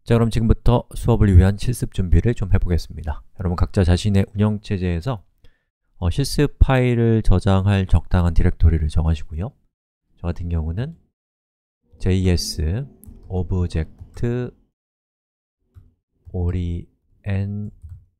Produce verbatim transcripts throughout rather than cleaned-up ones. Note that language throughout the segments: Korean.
자, 그럼 지금부터 수업을 위한 실습 준비를 좀 해보겠습니다. 여러분 각자 자신의 운영체제에서 어, 실습 파일을 저장할 적당한 디렉토리를 정하시고요. 저 같은 경우는 js object oriented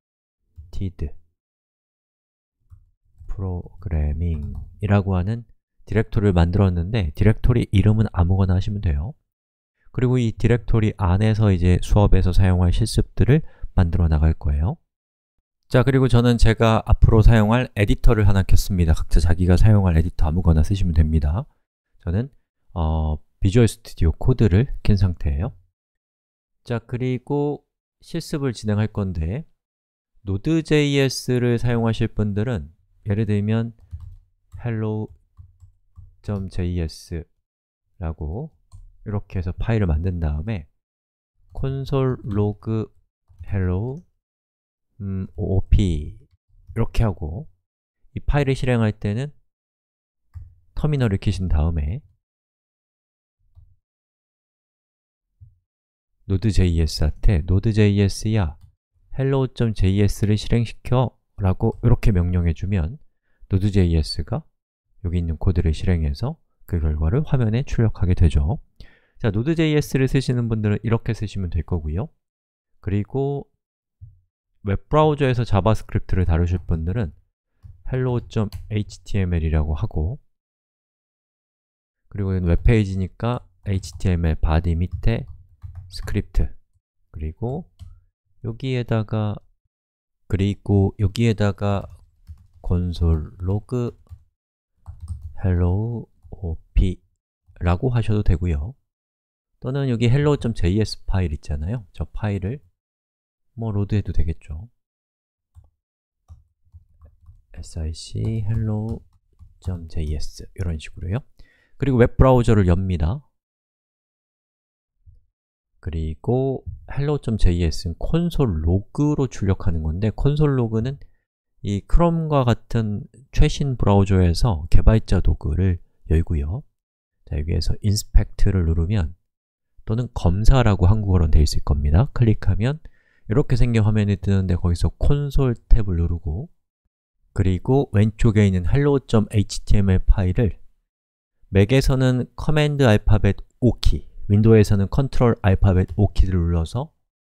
programming 이라고 하는 디렉토리를 만들었는데 디렉토리 이름은 아무거나 하시면 돼요. 그리고 이 디렉토리 안에서 이제 수업에서 사용할 실습들을 만들어 나갈 거예요. 자, 그리고 저는 제가 앞으로 사용할 에디터를 하나 켰습니다. 각자 자기가 사용할 에디터 아무거나 쓰시면 됩니다. 저는 어, 비주얼 스튜디오 코드를 킨 상태예요. 자, 그리고 실습을 진행할 건데 노드.js를 사용하실 분들은 예를 들면 hello.js라고 이렇게 해서 파일을 만든 다음에 console log hello 음, oop 이렇게 하고 이 파일을 실행할 때는 터미널을 켜신 다음에 node.js한테 node.js야 hello.js를 실행시켜 라고 이렇게 명령해 주면 node.js가 여기 있는 코드를 실행해서 그 결과를 화면에 출력하게 되죠. 자, node.js를 쓰시는 분들은 이렇게 쓰시면 될 거고요. 그리고 웹브라우저에서 자바스크립트를 다루실 분들은 hello.html이라고 하고 그리고 웹페이지니까 html body 밑에 스크립트 그리고 여기에다가 그리고 여기에다가 console log hello op 라고 하셔도 되고요. 또는 여기 hello.js 파일 있잖아요. 저 파일을 뭐 로드해도 되겠죠. sic hello.js 이런 식으로요. 그리고 웹브라우저를 엽니다. 그리고 hello.js는 콘솔 로그로 출력하는 건데 콘솔 로그는 이 크롬과 같은 최신 브라우저에서 개발자 도구를 열고요. 자, 여기에서 inspect를 누르면 또는 검사라고 한국어로는 되어 있을 겁니다. 클릭하면 이렇게 생긴 화면이 뜨는데 거기서 콘솔 탭을 누르고 그리고 왼쪽에 있는 hello.html 파일을 맥에서는 커맨드 알파벳 O 키, 윈도우에서는 컨트롤 알파벳 O 키를 눌러서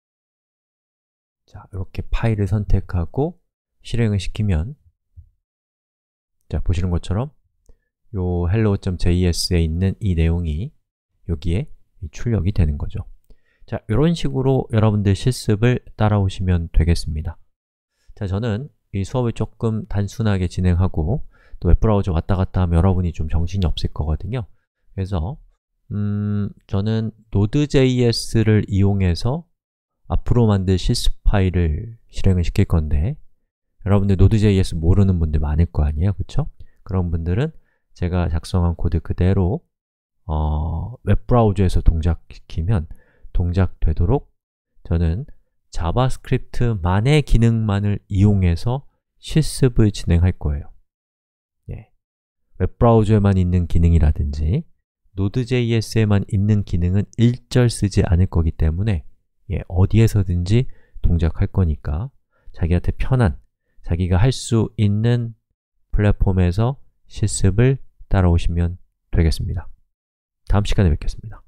자, 이렇게 파일을 선택하고 실행을 시키면 자, 보시는 것처럼 요 hello.js에 있는 이 내용이 여기에 출력이 되는 거죠. 자, 이런 식으로 여러분들 실습을 따라오시면 되겠습니다. 자, 저는 이 수업을 조금 단순하게 진행하고 또 웹브라우저 왔다 갔다 하면 여러분이 좀 정신이 없을 거거든요. 그래서 음, 저는 node.js를 이용해서 앞으로 만들 실습 파일을 실행을 시킬 건데 여러분들 node.js 모르는 분들 많을 거 아니에요, 그쵸? 그런 분들은 제가 작성한 코드 그대로 어, 웹브라우저에서 동작시키면 동작되도록 저는 자바스크립트만의 기능만을 이용해서 실습을 진행할 거예요. 예. 웹브라우저에만 있는 기능이라든지 node.js에만 있는 기능은 일절 쓰지 않을 거기 때문에 예, 어디에서든지 동작할 거니까 자기한테 편한, 자기가 할 수 있는 플랫폼에서 실습을 따라오시면 되겠습니다. 다음 시간에 뵙겠습니다.